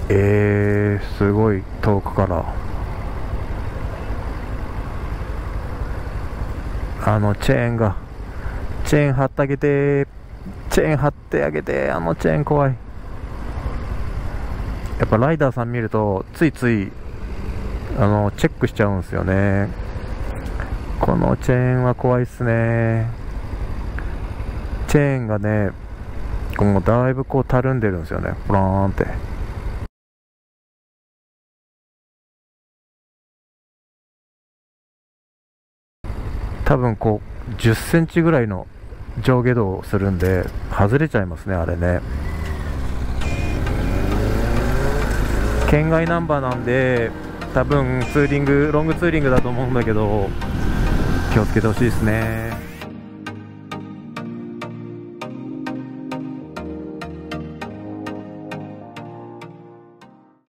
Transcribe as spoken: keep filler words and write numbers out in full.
えー、すごい遠くからあのチェーンがチェーン張ってあげて、チェーン張ってあげて、あのチェーン怖い。やっぱライダーさん見るとついついあのチェックしちゃうんですよね。このチェーンは怖いっすね。チェーンがね、もうだいぶこうたるんでるんですよね、ポローンって。多分こうじゅっセンチぐらいの上下動をするんで外れちゃいますね、あれね。県外ナンバーなんで多分ツーリングロングツーリングだと思うんだけど、気をつけてほしいですね。